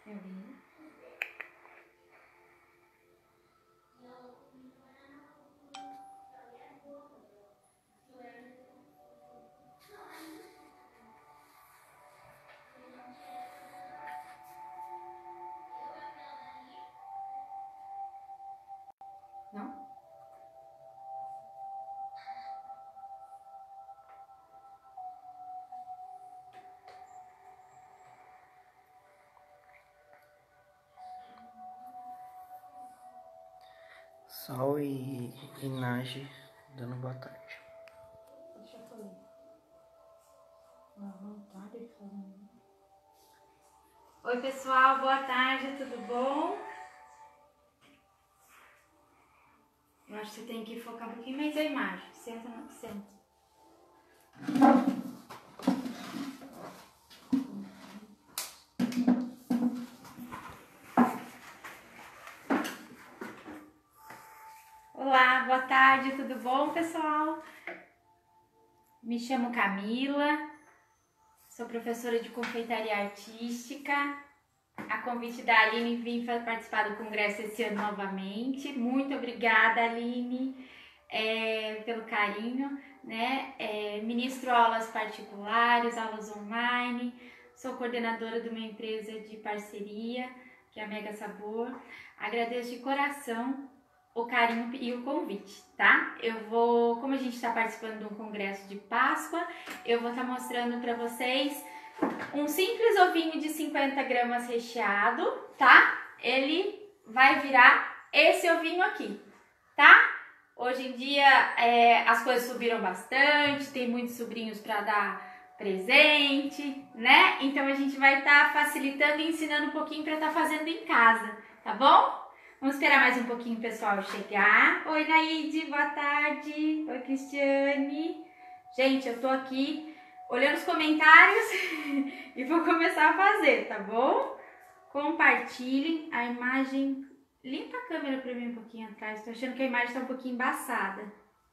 Eu vi. Não? Sol e Nage dando boa tarde. Deixa eu ler. Boa tarde, falando. Oi, pessoal, boa tarde, tudo bom? Eu acho que você tem que focar um pouquinho mais a imagem. Senta, não, senta. Olá, boa tarde, tudo bom, pessoal? Me chamo Camila, sou professora de confeitaria artística. A convite da Aline, vim participar do congresso esse ano novamente. Muito obrigada, Aline, pelo carinho, né? Ministro aulas particulares, aulas online, sou coordenadora de uma empresa de parceria, que é a Mega Sabor. Agradeço de coração o carinho e o convite, tá? Como a gente está participando de um congresso de Páscoa, eu vou estar mostrando para vocês um simples ovinho de 50 gramas recheado, tá? Ele vai virar esse ovinho aqui, tá? Hoje em dia as coisas subiram bastante, tem muitos sobrinhos para dar presente, né? Então a gente vai estar facilitando e ensinando um pouquinho para estar fazendo em casa, tá bom? Vamos esperar mais um pouquinho o pessoal chegar. Oi, Naide, boa tarde. Oi, Cristiane. Gente, eu tô aqui olhando os comentários e vou começar a fazer, tá bom? Compartilhem a imagem. Limpa a câmera pra mim um pouquinho atrás. Tô achando que a imagem tá um pouquinho embaçada.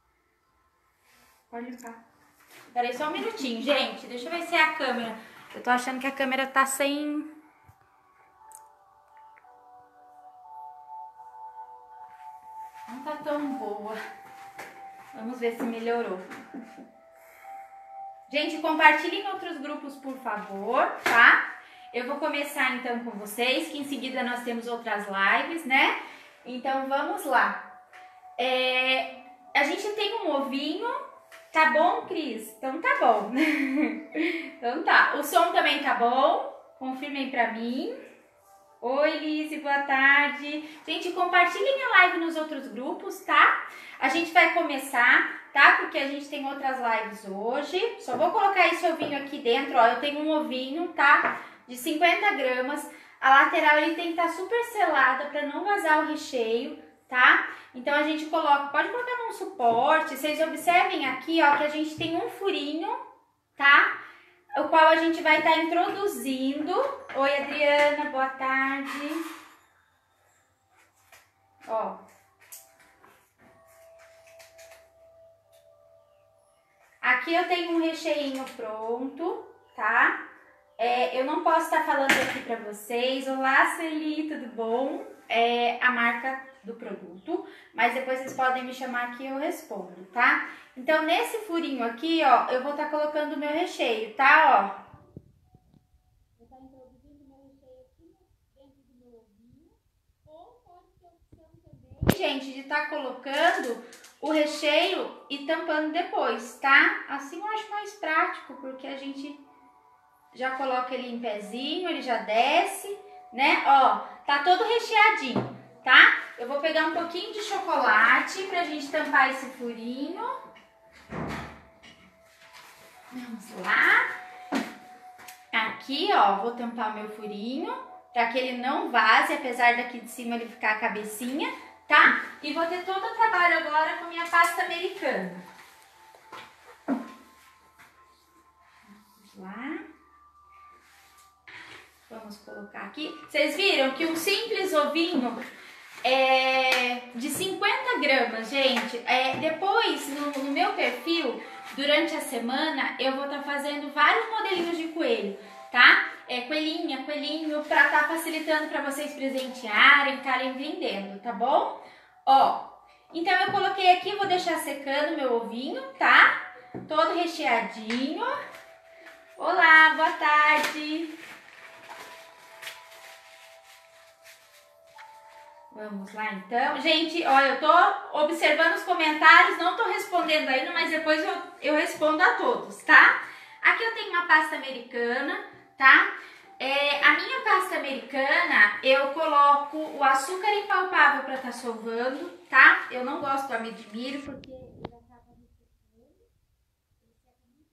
Pode limpar. Peraí só um minutinho, gente. Deixa eu ver se é a câmera. Eu tô achando que a câmera tá sem... Não tá tão boa. Vamos ver se melhorou. Gente, compartilhem em outros grupos, por favor, tá? Eu vou começar então com vocês, que em seguida nós temos outras lives, né? Então vamos lá. A gente tem um ovinho, tá bom, Cris? Então tá bom. Então tá. O som também tá bom? Confirmem pra mim. Oi, Lise, boa tarde. Gente, compartilhem a live nos outros grupos, tá? A gente vai começar, tá? Porque a gente tem outras lives hoje. Só vou colocar esse ovinho aqui dentro, ó. Eu tenho um ovinho, tá? De 50 gramas. A lateral ele tem que estar super selada para não vazar o recheio, tá? Então a gente coloca, pode colocar num suporte. Vocês observem aqui, ó, que a gente tem um furinho, tá? O qual a gente vai estar introduzindo. Oi, Adriana, boa tarde. Ó. Aqui eu tenho um recheinho pronto, tá? Eu não posso estar falando aqui pra vocês. Olá, Celi, tudo bom? A marca do produto, mas depois vocês podem me chamar que eu respondo, tá? Então, nesse furinho aqui, ó, eu vou estar colocando o meu recheio, tá? Ó. Vou estar introduzindo o meu recheio aqui dentro do meu ovinho, ou pode ter opção também, gente, de estar colocando o recheio e tampando depois, tá? Assim eu acho mais prático, porque a gente já coloca ele em pezinho, ele já desce, né? Ó, tá todo recheadinho, tá? Eu vou pegar um pouquinho de chocolate pra gente tampar esse furinho. Vamos lá. Aqui, ó, vou tampar o meu furinho pra que ele não vaze, apesar daqui de cima ele ficar a cabecinha, tá? E vou ter todo o trabalho agora com minha pasta americana. Vamos lá. Vamos colocar aqui. Vocês viram que um simples ovinho de 50 gramas, gente. Depois, no meu perfil, durante a semana, eu vou estar fazendo vários modelinhos de coelho, tá? coelhinho, pra tá facilitando pra vocês presentearem, ficarem vendendo, tá bom? Ó, então eu coloquei aqui, vou deixar secando meu ovinho, tá? Todo recheadinho. Olá, boa tarde. Vamos lá então. Gente, ó, eu tô observando os comentários, não tô respondendo ainda, mas depois eu respondo a todos, tá? Aqui eu tenho uma pasta americana, tá? A minha pasta americana, eu coloco o açúcar impalpável para tá sovando, tá? Eu não gosto do amido de milho porque ele acaba me secando, ele seca muito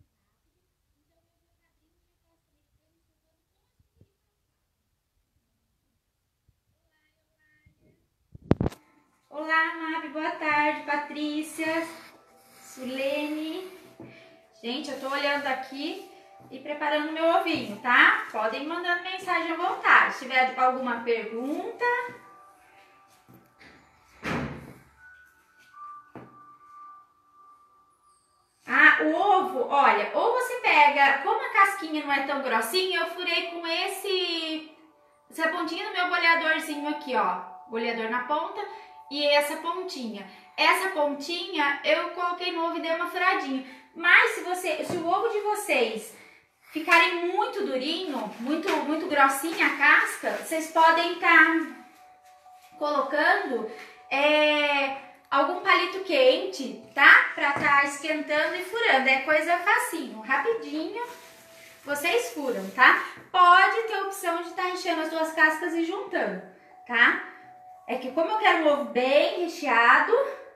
rápido. Olá, Mabi, boa tarde, Patrícia, Sulene. Gente, eu tô olhando aqui e preparando meu ovinho, tá? Podem ir mandando mensagem à vontade. Se tiver alguma pergunta. Ah, o ovo, olha, ou você pega, como a casquinha não é tão grossinha, eu furei com essa pontinha do meu boleadorzinho aqui, ó. Boleador na ponta e essa pontinha. Essa pontinha eu coloquei no ovo e dei uma furadinha. Mas se o ovo de vocês ficarem muito durinho, muito grossinha a casca, vocês podem estar colocando algum palito quente, tá? Pra estar esquentando e furando. É coisa facinho, rapidinho, vocês furam, tá? Pode ter a opção de estar recheando as duas cascas e juntando, tá? É que como eu quero um ovo bem recheado,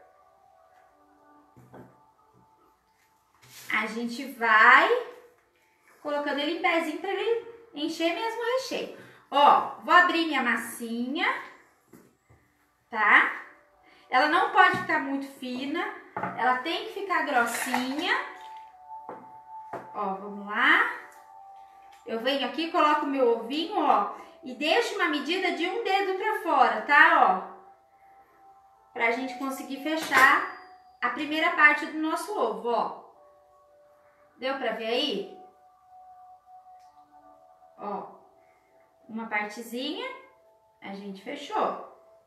a gente vai colocando ele em pezinho para ele encher mesmo o recheio. Ó, vou abrir minha massinha, tá? Ela não pode ficar muito fina, ela tem que ficar grossinha. Ó, vamos lá. Eu venho aqui, coloco o meu ovinho, ó, e deixo uma medida de um dedo para fora, tá? Ó, pra gente conseguir fechar a primeira parte do nosso ovo, ó. Deu pra ver aí? Ó, uma partezinha, a gente fechou.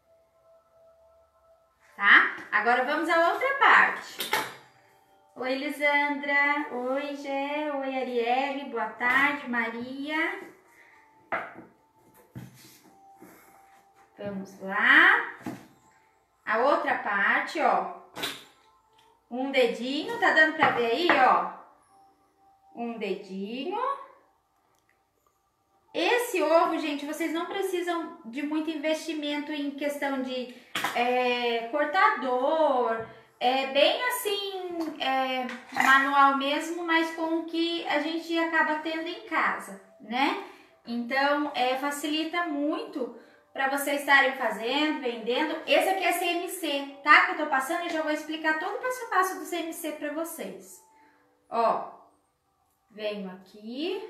Tá? Agora vamos à outra parte. Oi, Lisandra. Oi, Gé. Oi, Arielle. Boa tarde, Maria. Vamos lá. A outra parte, ó. Um dedinho, tá dando pra ver aí, ó? Um dedinho. Esse ovo, gente, vocês não precisam de muito investimento em questão de cortador. É bem assim, manual mesmo, mas com o que a gente acaba tendo em casa, né? Então, facilita muito para vocês estarem fazendo, vendendo. Esse aqui é CMC, tá? Que eu tô passando e já vou explicar todo o passo a passo do CMC para vocês. Ó, venho aqui.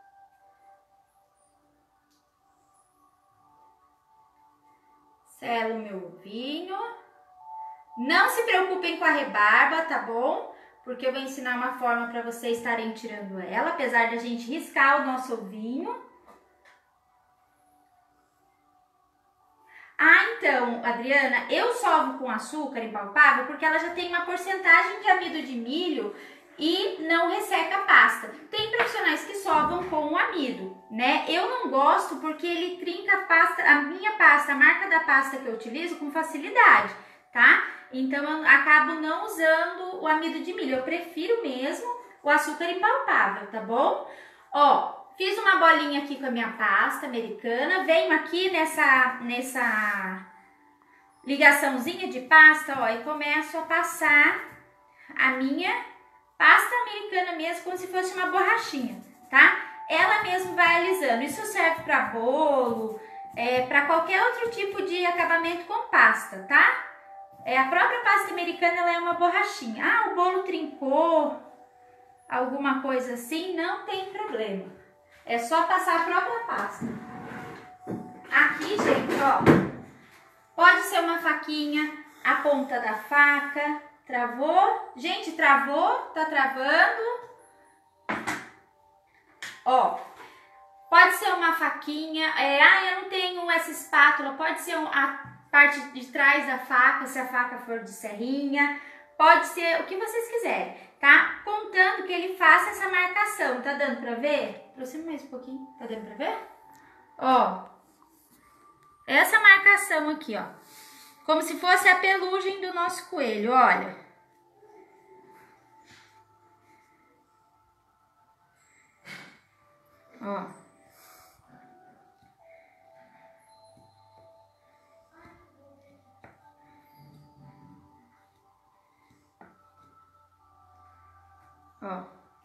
Selo meu ovinho. Não se preocupem com a rebarba, tá bom? Porque eu vou ensinar uma forma para vocês estarem tirando ela, apesar de a gente riscar o nosso ovinho. Ah, então, Adriana, eu sovo com açúcar impalpável porque ela já tem uma porcentagem de amido de milho e não resseca a pasta. Tem profissionais que sovam com o amido, né? Eu não gosto porque ele trinca a pasta, a minha pasta, a marca da pasta que eu utilizo com facilidade, tá? Então eu acabo não usando o amido de milho, eu prefiro mesmo o açúcar impalpável, tá bom? Ó, fiz uma bolinha aqui com a minha pasta americana, venho aqui nessa ligaçãozinha de pasta, ó, e começo a passar a minha pasta americana mesmo, como se fosse uma borrachinha, tá? Ela mesmo vai alisando. Isso serve para bolo, para qualquer outro tipo de acabamento com pasta, tá? A própria pasta americana, ela é uma borrachinha. Ah, o bolo trincou, alguma coisa assim, não tem problema. É só passar a própria pasta. Aqui, gente, ó, pode ser uma faquinha, a ponta da faca. Travou? Gente, travou? Tá travando? Ó, pode ser uma faquinha, eu não tenho essa espátula, pode ser a parte de trás da faca, se a faca for de serrinha, pode ser o que vocês quiserem, tá? Contando que ele faça essa marcação, tá dando pra ver? Aproxima mais um pouquinho, tá dando pra ver? Ó, essa marcação aqui, ó, como se fosse a pelugem do nosso coelho, olha. Ó. Ó.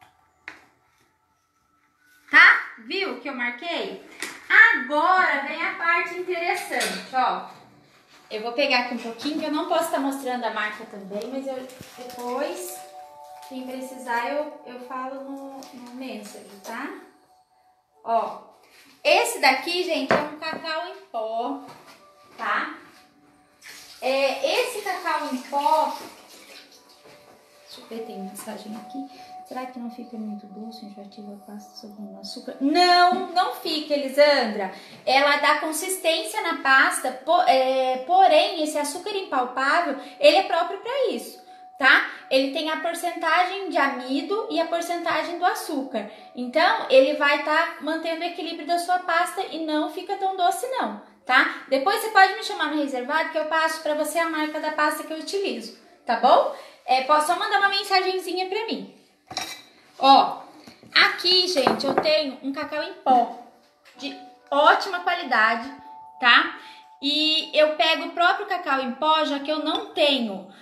Tá? Viu que eu marquei? Agora vem a parte interessante, ó. Eu vou pegar aqui um pouquinho, que eu não posso estar mostrando a marca também, mas eu depois, quem precisar, eu falo no Messenger, tá? Ó, esse daqui, gente, é um cacau em pó, tá? Esse cacau em pó, deixa eu ver, tem mensagem aqui. Será que não fica muito doce, enjoativa a pasta sobre o açúcar? Não fica, Elisandra. Ela dá consistência na pasta, porém, esse açúcar impalpável, ele é próprio para isso, tá? Ele tem a porcentagem de amido e a porcentagem do açúcar. Então, ele vai estar mantendo o equilíbrio da sua pasta e não fica tão doce não, tá? Depois você pode me chamar no reservado que eu passo para você a marca da pasta que eu utilizo, tá bom? Posso só mandar uma mensagenzinha para mim. Ó, aqui, gente, eu tenho um cacau em pó de ótima qualidade, tá? E eu pego o próprio cacau em pó, já que eu não tenho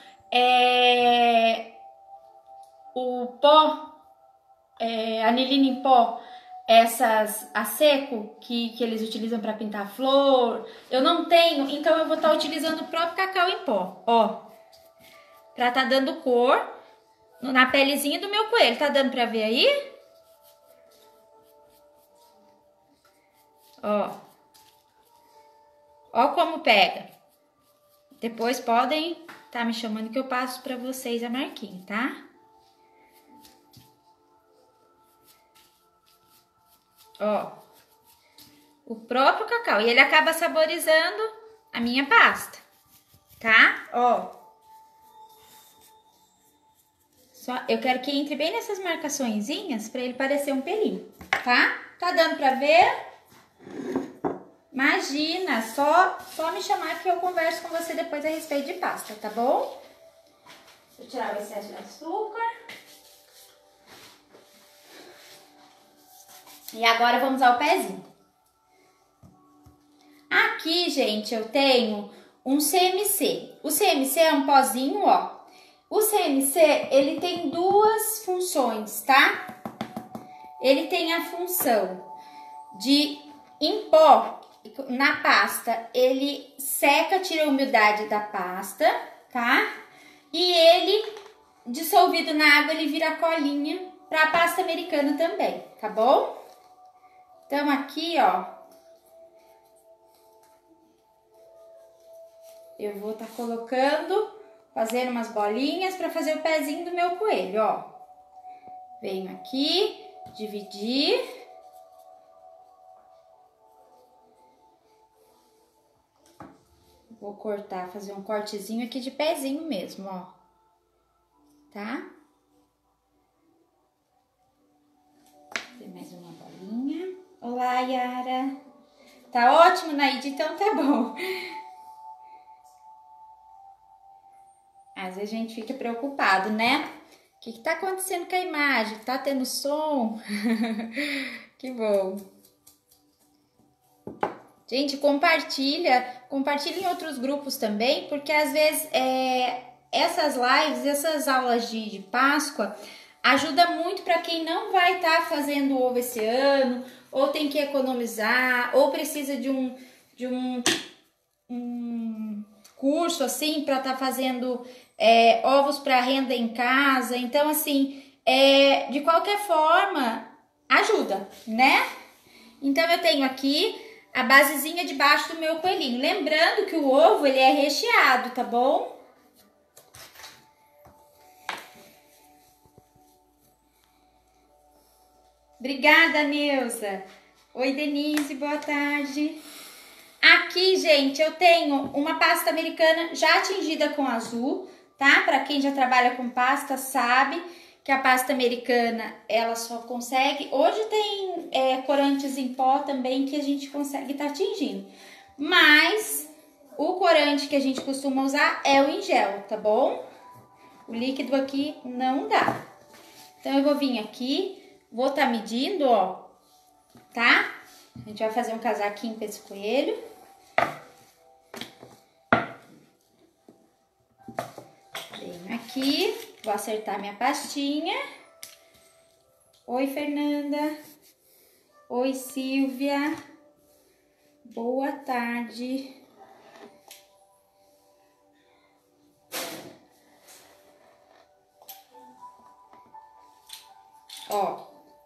o pó, anilina em pó, essas a seco que eles utilizam para pintar flor. Eu não tenho, então eu vou estar utilizando o próprio cacau em pó, ó, pra tá dando cor na pelezinha do meu coelho. Tá dando pra ver aí? Ó. Ó como pega. Depois podem tá me chamando que eu passo pra vocês a marquinha, tá? Ó. O próprio cacau. E ele acaba saborizando a minha pasta, tá? Ó. Eu quero que entre bem nessas marcaçõezinhas para ele parecer um pelinho, tá? Tá dando pra ver? Imagina, só me chamar que eu converso com você depois a respeito de pasta, tá bom? Deixa eu tirar o excesso de açúcar. E agora vamos ao pezinho. Aqui, gente, eu tenho um CMC. O CMC é um pozinho, ó. O CMC, ele tem duas funções, tá? Ele tem a função de, em pó, na pasta, ele seca, tira a umidade da pasta, tá? E ele, dissolvido na água, ele vira colinha pra pasta americana também, tá bom? Então, aqui, ó, eu vou estar colocando, fazendo umas bolinhas para fazer o pezinho do meu coelho, ó. Venho aqui, dividir. Vou cortar, fazer um cortezinho aqui de pezinho mesmo, ó. Tá? Tem mais uma bolinha. Olá, Yara. Tá ótimo, Naide? Então tá bom. Às vezes a gente fica preocupado, né? O que tá acontecendo com a imagem? Tá tendo som? Que bom. Gente, compartilha em outros grupos também, porque às vezes essas lives, essas aulas de Páscoa, ajuda muito para quem não vai estar fazendo ovo esse ano, ou tem que economizar, ou precisa de um curso assim para estar fazendo ovos para renda em casa. Então, assim, de qualquer forma, ajuda, né? Então, eu tenho aqui a basezinha debaixo do meu coelhinho. Lembrando que o ovo, ele é recheado, tá bom? Obrigada, Neuza. Oi, Denise, boa tarde. Aqui, gente, eu tenho uma pasta americana já tingida com azul, tá? Para quem já trabalha com pasta sabe que a pasta americana, ela só consegue... Hoje tem corantes em pó também que a gente consegue estar tingindo. Mas o corante que a gente costuma usar é o em gel, tá bom? O líquido aqui não dá. Então, eu vou vir aqui, vou estar medindo, ó, tá? A gente vai fazer um casaquinho para esse coelho. Venho aqui, vou acertar minha pastinha. Oi, Fernanda. Oi, Silvia. Boa tarde. Ó.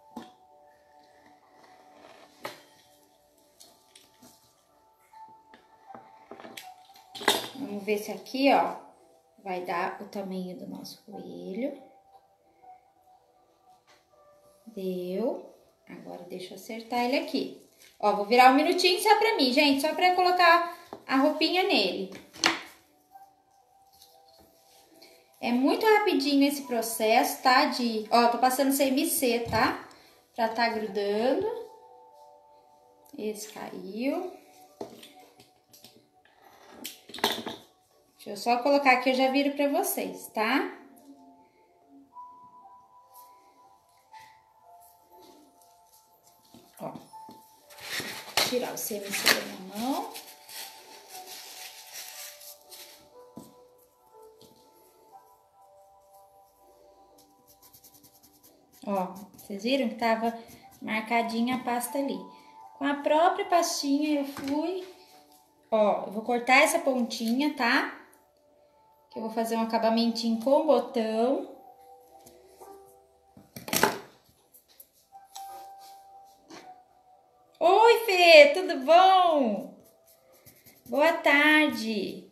Vamos ver se aqui, ó, vai dar o tamanho do nosso coelho. Deu. Agora deixa eu acertar ele aqui. Ó, vou virar um minutinho só pra mim, gente, só pra colocar a roupinha nele. É muito rapidinho esse processo, tá? Ó, tô passando CMC, tá? Pra tá grudando. Esse caiu. Deixa eu só colocar aqui, eu já viro pra vocês, tá? Ó. Tirar o CMC da minha mão. Ó, vocês viram que tava marcadinha a pasta ali. Com a própria pastinha eu fui... Ó, eu vou cortar essa pontinha, tá? Que eu vou fazer um acabamentinho com botão. Oi, Fê, tudo bom? Boa tarde.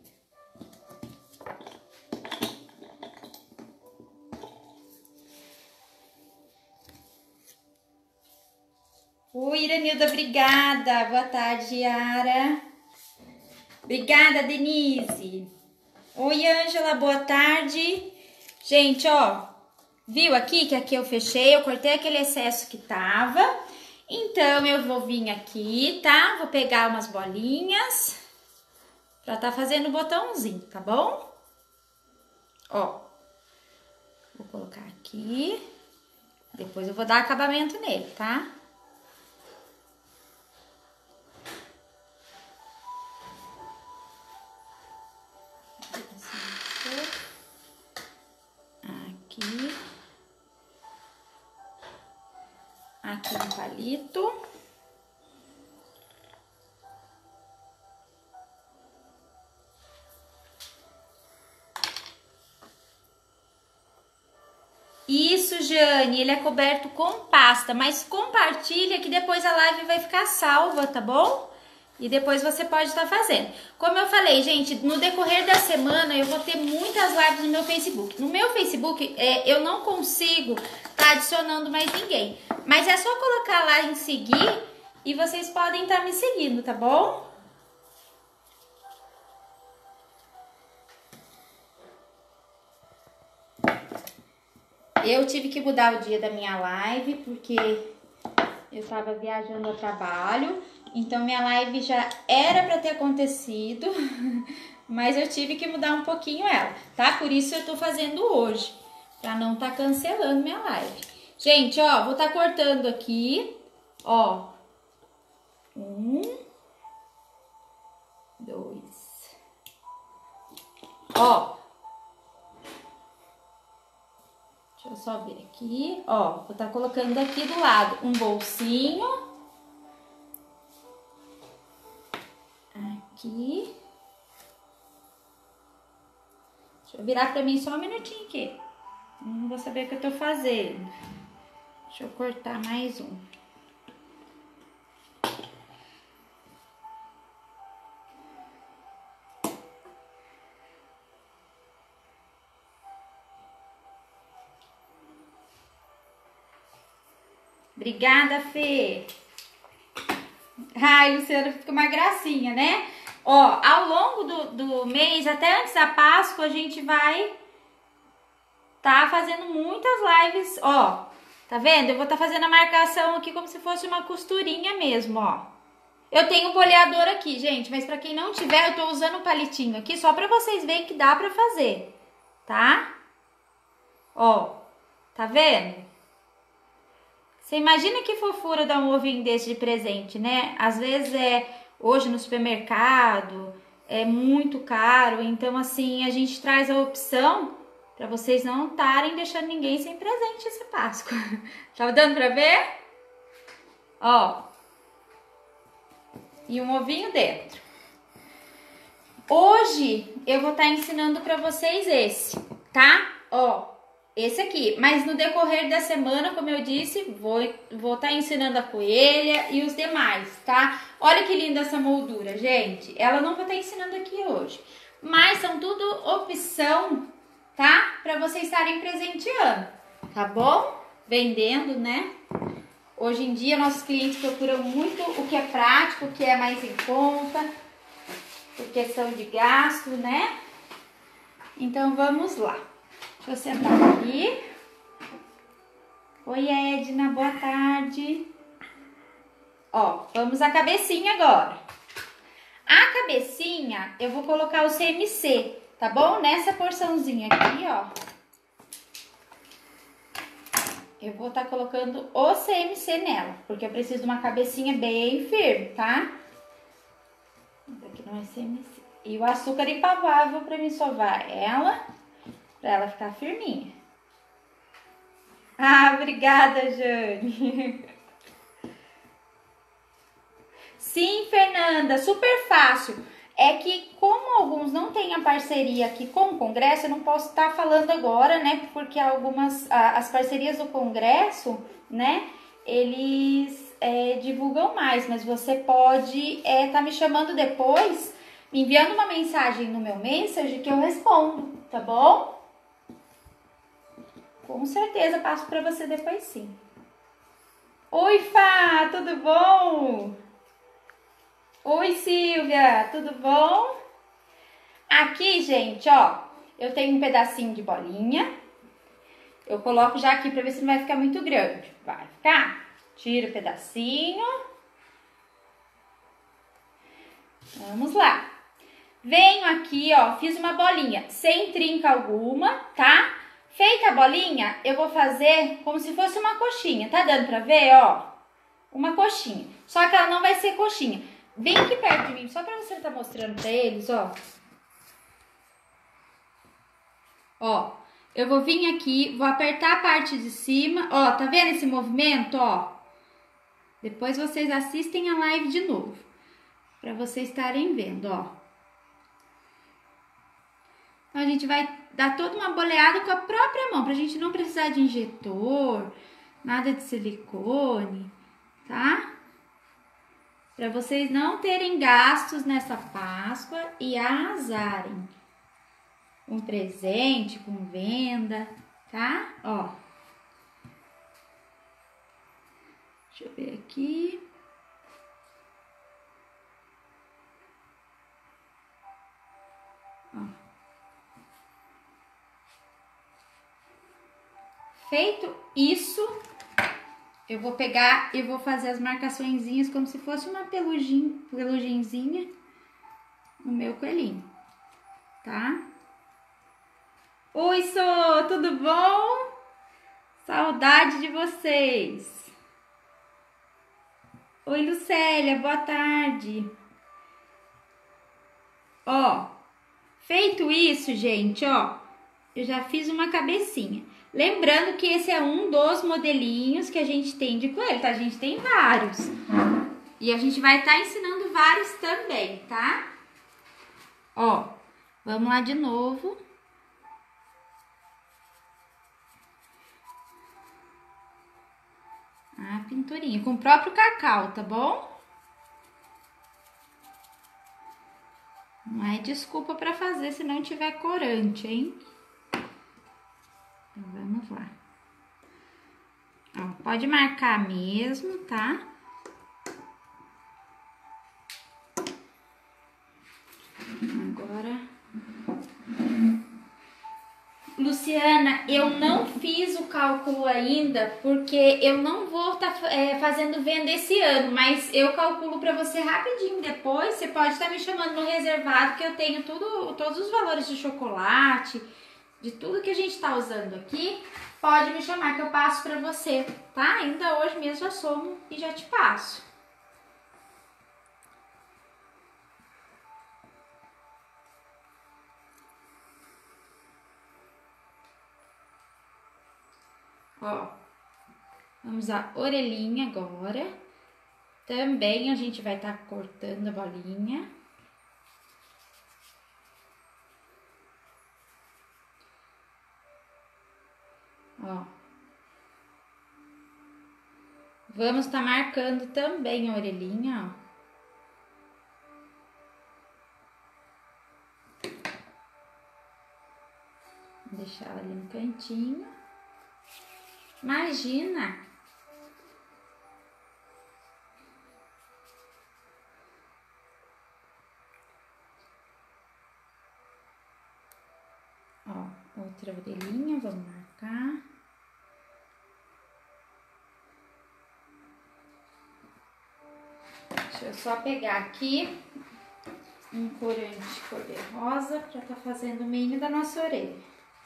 Oi, Iranilda, obrigada. Boa tarde, Yara. Obrigada, Denise. Oi, Ângela, boa tarde. Gente, ó, viu aqui que aqui eu fechei, eu cortei aquele excesso que tava. Então, eu vou vir aqui, tá? Vou pegar umas bolinhas pra tá fazendo o botãozinho, tá bom? Ó, vou colocar aqui. Depois eu vou dar acabamento nele, tá? Aqui. Aqui um palito. Isso, Jane, ele é coberto com pasta, mas compartilha que depois a live vai ficar salva, tá bom? E depois você pode estar fazendo. Como eu falei, gente, no decorrer da semana eu vou ter muitas lives no meu Facebook. No meu Facebook eu não consigo estar adicionando mais ninguém, mas é só colocar lá em seguir e vocês podem estar me seguindo, tá bom? Eu tive que mudar o dia da minha live porque eu tava viajando a trabalho, então minha live já era pra ter acontecido, mas eu tive que mudar um pouquinho ela, tá? Por isso eu tô fazendo hoje, pra não tá cancelando minha live. Gente, ó, vou tá cortando aqui, ó. 1, 2. Ó. Deixa eu só ver aqui, ó, vou estar colocando aqui do lado um bolsinho. Aqui. Deixa eu virar pra mim só um minutinho aqui. Não vou saber o que eu tô fazendo. Deixa eu cortar mais um. Obrigada, Fê. Ai, Luciana, fica uma gracinha, né? Ó, ao longo do mês, até antes da Páscoa, a gente vai tá fazendo muitas lives, ó. Tá vendo? Eu vou estar fazendo a marcação aqui como se fosse uma costurinha mesmo, ó. Eu tenho um boleador aqui, gente, mas pra quem não tiver, eu tô usando o palitinho aqui só pra vocês verem que dá pra fazer, tá? Ó, tá vendo? Você imagina que fofura dar um ovinho desse de presente, né? Às vezes hoje no supermercado, é muito caro, então assim, a gente traz a opção pra vocês não estarem deixando ninguém sem presente essa Páscoa. Tá dando pra ver? Ó. E um ovinho dentro. Hoje eu vou estar ensinando pra vocês esse, tá? Ó, esse aqui. Mas no decorrer da semana, como eu disse, vou estar ensinando a coelha e os demais, tá? Olha que linda essa moldura, gente. Ela não vou estar ensinando aqui hoje. Mas são tudo opção, tá? Pra vocês estarem presenteando, tá bom? Vendendo, né? Hoje em dia, nossos clientes procuram muito o que é prático, o que é mais em conta, por questão de gasto, né? Então, vamos lá. Deixa eu sentar aqui. Oi, Edna, boa tarde. Ó, vamos à cabecinha agora. A cabecinha, eu vou colocar o CMC, tá bom? Nessa porçãozinha aqui, ó. Eu vou estar colocando o CMC nela, porque eu preciso de uma cabecinha bem firme, tá? Aqui não é CMC. E o açúcar empavável para mim sovar ela, para ela ficar firminha. Ah, obrigada, Jane. Sim, Fernanda, super fácil. É que como alguns não têm a parceria aqui com o Congresso, eu não posso estar falando agora, né? Porque as parcerias do Congresso, né? Eles divulgam mais, mas você pode estar me chamando depois, me enviando uma mensagem no meu Messenger que eu respondo, tá bom? Com certeza passo para você depois sim. Oi, Fá, tudo bom? Oi, Silvia, tudo bom? Aqui, gente, ó, eu tenho um pedacinho de bolinha. Eu coloco já aqui pra ver se não vai ficar muito grande. Vai ficar? Tira o pedacinho. Vamos lá. Venho aqui, ó, fiz uma bolinha sem trinca alguma, tá? Feita a bolinha, eu vou fazer como se fosse uma coxinha. Tá dando pra ver, ó? Uma coxinha. Só que ela não vai ser coxinha. Vem aqui perto de mim, só pra você estar mostrando pra eles, ó. Ó, eu vou vir aqui, vou apertar a parte de cima, ó, tá vendo esse movimento, ó? Depois vocês assistem a live de novo, pra vocês estarem vendo, ó. Então, a gente vai dar toda uma boleada com a própria mão, pra gente não precisar de injetor, nada de silicone, tá? Para vocês não terem gastos nessa Páscoa e arrasarem. Um presente, com venda, tá? Ó. Deixa eu ver aqui. Ó. Feito isso, eu vou pegar e vou fazer as marcaçõezinhas como se fosse uma peluginzinha no meu coelhinho, tá? Oi, Sô, tudo bom? Saudade de vocês. Oi, Lucélia, boa tarde. Ó, feito isso, gente, ó, eu já fiz uma cabecinha. Lembrando que esse é um dos modelinhos que a gente tem de coelho, tá? A gente tem vários. E a gente vai estar ensinando vários também, tá? Ó, vamos lá de novo. A pinturinha, com o próprio cacau, tá bom? Não é desculpa pra fazer se não tiver corante, hein? Então, vamos lá. Ó, pode marcar mesmo, tá? Luciana, eu não fiz o cálculo ainda, porque eu não vou estar fazendo venda esse ano, mas eu calculo para você rapidinho depois. Você pode estar me chamando no reservado, que eu tenho todos os valores de chocolate, de tudo que a gente está usando aqui. Pode me chamar que eu passo para você, tá? Ainda hoje mesmo já somo e já te passo. Ó, vamos a orelhinha agora. Também a gente vai estar cortando a bolinha. Ó. Vamos estar marcando também a orelhinha, ó. Vou deixar ela ali no cantinho. Imagina! Ó, outra orelhinha, vamos marcar. Deixa eu só pegar aqui um corante cor-de-rosa para estar fazendo o meio da nossa orelha.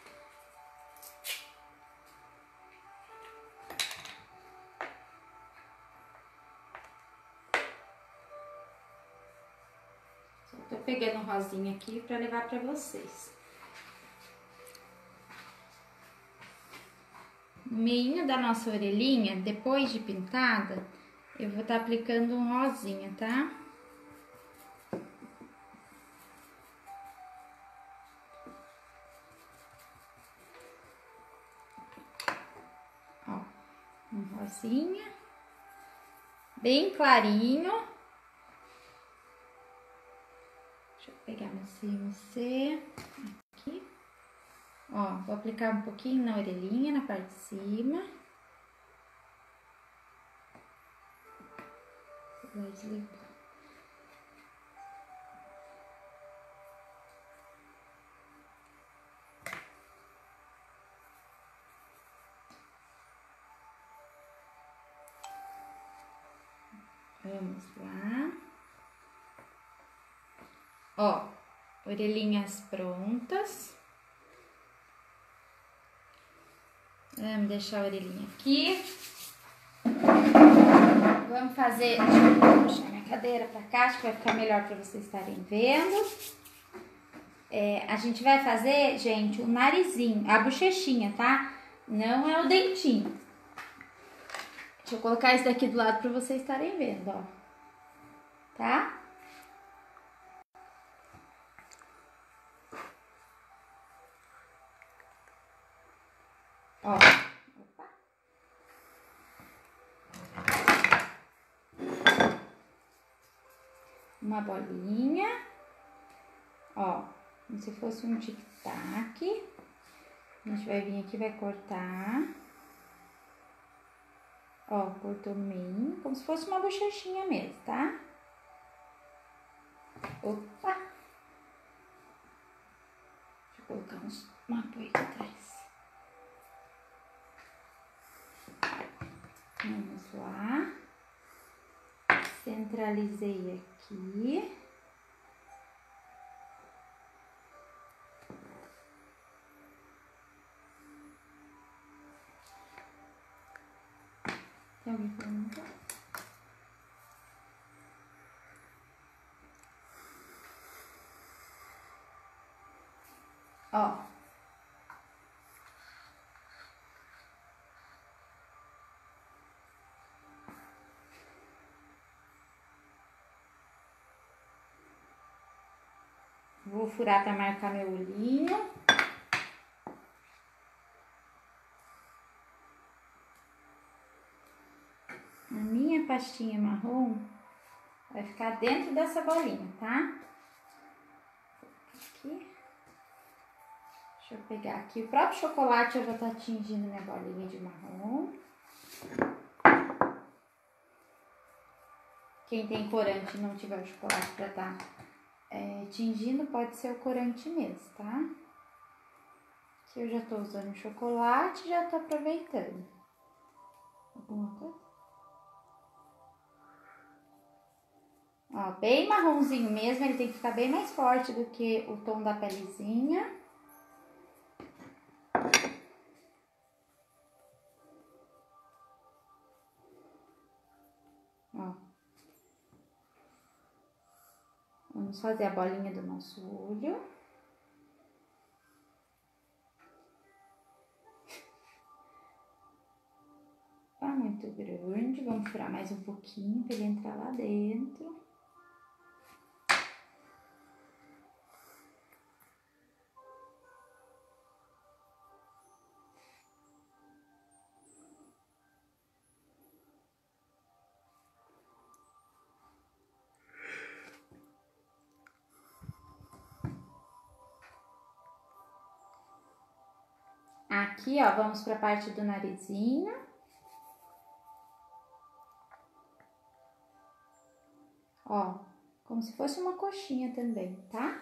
Só tô pegando um rosinha aqui para levar para vocês. No meio da nossa orelhinha, depois de pintada, eu vou estar aplicando um rosinha, tá? Ó, um rosinha, bem clarinho. Deixa eu pegar você aqui. Ó, vou aplicar um pouquinho na orelhinha, na parte de cima. Vai desligar. Vamos lá. Ó, orelhinhas prontas. Vamos deixar a orelhinha aqui. Vamos fazer... Deixa eu puxar minha cadeira pra cá, acho que vai ficar melhor para vocês estarem vendo. A gente vai fazer, gente, o narizinho, a bochechinha, tá? Não é o dentinho. Deixa eu colocar esse daqui do lado para vocês estarem vendo, ó. Tá? Ó. Opa. Uma bolinha. Ó, como se fosse um tic-tac. A gente vai vir aqui, vai cortar. Ó, cortou no meio, como se fosse uma bochechinha mesmo, tá? Opa! Deixa eu colocar um apoio aqui atrás. Vamos lá. Centralizei aqui. Tem alguém perguntando? Ó. Vou furar para marcar meu olhinho. A minha pastinha marrom vai ficar dentro dessa bolinha, tá? Aqui. Deixa eu pegar aqui. O próprio chocolate eu vou estar tingindo minha bolinha de marrom. Quem tem corante e não tiver o chocolate para estar tingindo, pode ser o corante mesmo, tá? Eu já tô usando chocolate, já tô aproveitando. Alguma coisa? Ó, bem marronzinho mesmo, ele tem que ficar bem mais forte do que o tom da pelezinha. Ó. Vamos fazer a bolinha do nosso olho. Tá muito grande, vamos furar mais um pouquinho para ele entrar lá dentro. Aqui, ó, vamos para a parte do narizinho. Ó, como se fosse uma coxinha também, tá?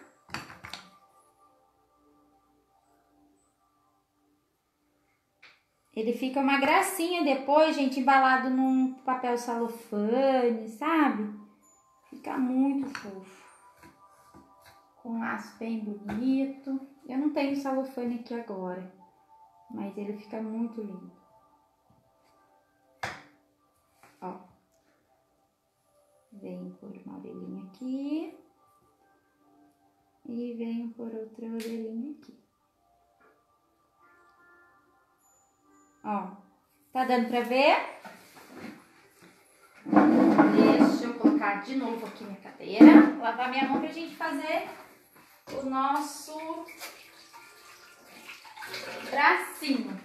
Ele fica uma gracinha depois, gente, embalado num papel celofane, sabe? Fica muito fofo. Com um laço bem bonito. Eu não tenho celofane aqui agora, mas ele fica muito lindo. Ó. Venho por uma orelhinha aqui. E venho por outra orelhinha aqui. Ó. Tá dando pra ver? Deixa eu colocar de novo aqui minha cadeira. Lavar minha mão pra gente fazer o nosso bracinho.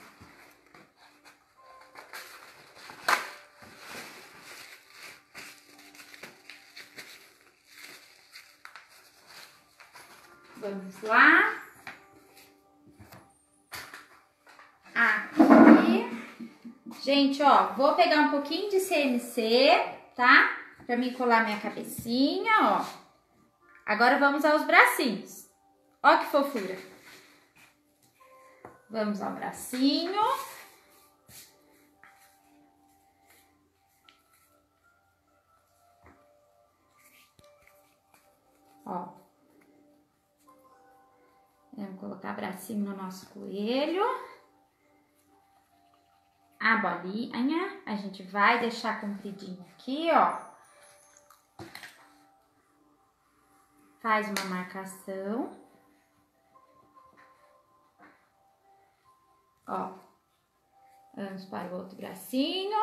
Vamos lá. Aqui. Gente, ó, vou pegar um pouquinho de CMC, tá? Pra mim colar minha cabecinha, ó. Agora vamos aos bracinhos. Ó que fofura. Vamos ao bracinho. Ó. Vamos colocar bracinho no nosso coelho. A bolinha, a gente vai deixar compridinho aqui, ó. Faz uma marcação. Ó. Vamos para o outro bracinho.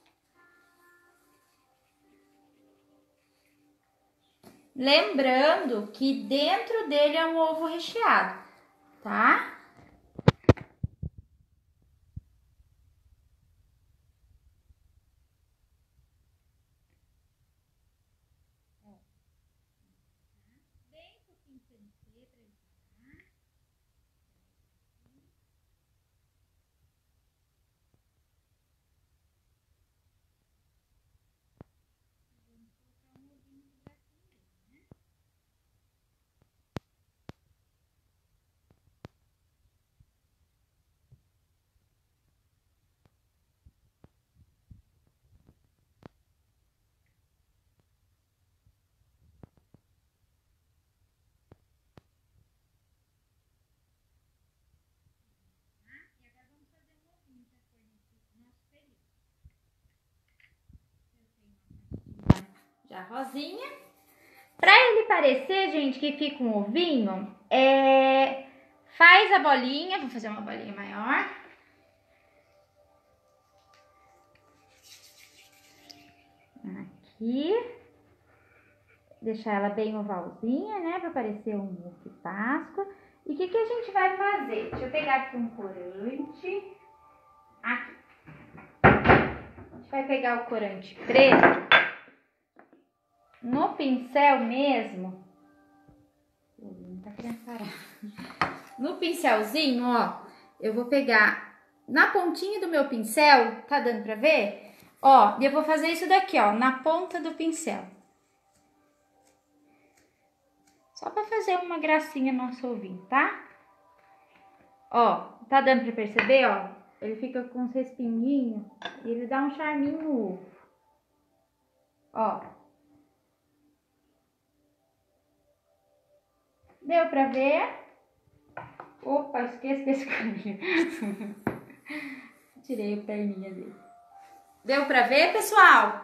Lembrando que dentro dele é um ovo recheado, tá? Já rosinha. Pra ele parecer, gente, que fica um ovinho, faz a bolinha, vou fazer uma bolinha maior. Aqui. Deixar ela bem ovalzinha, né, pra parecer um ovo de Páscoa. E o que a gente vai fazer? Deixa eu pegar aqui um corante. Aqui. A gente vai pegar o corante preto. No pincel mesmo, não tá querendo parar. No pincelzinho, ó, eu vou pegar na pontinha do meu pincel, tá dando pra ver? Ó, e eu vou fazer isso daqui, ó, na ponta do pincel. Só pra fazer uma gracinha no nosso ovinho, tá? Ó, tá dando pra perceber, ó? Ele fica com uns respinguinhos e ele dá um charminho no ovo. Ó. Deu pra ver? Opa, esqueci desse caminho. Tirei a perninha dele. Deu pra ver, pessoal?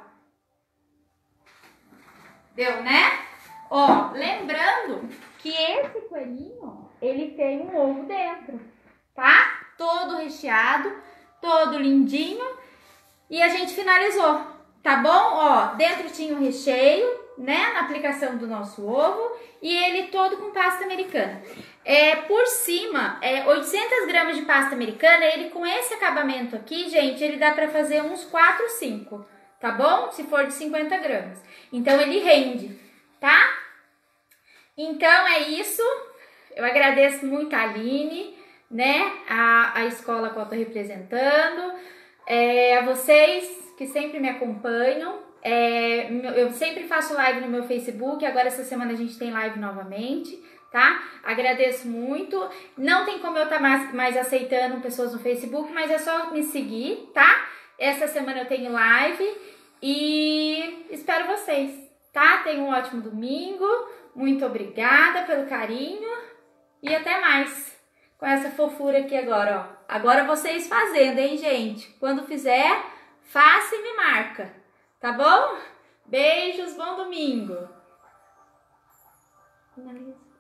Deu, né? Ó, lembrando que esse coelhinho, ele tem um ovo dentro, tá? Todo recheado, todo lindinho. E a gente finalizou, tá bom? Ó, dentro tinha o recheio, né? Na aplicação do nosso ovo. E ele todo com pasta americana. Por cima, 800 gramas de pasta americana. Ele com esse acabamento aqui, gente, ele dá pra fazer uns 4 ou 5, tá bom? Se for de 50 gramas. Então, ele rende, tá? Então, é isso. Eu agradeço muito a Aline, né? A escola que eu tô representando. A vocês que sempre me acompanham. Eu sempre faço live no meu Facebook. Agora, essa semana, a gente tem live novamente, tá? Agradeço muito. Não tem como eu estar mais aceitando pessoas no Facebook, mas é só me seguir, tá? Essa semana eu tenho live e espero vocês, tá? Tenham um ótimo domingo. Muito obrigada pelo carinho e até mais com essa fofura aqui agora, ó. Agora vocês fazendo, hein, gente? Quando fizer, faça e me marca, tá bom? Beijos, bom domingo. Finaliza.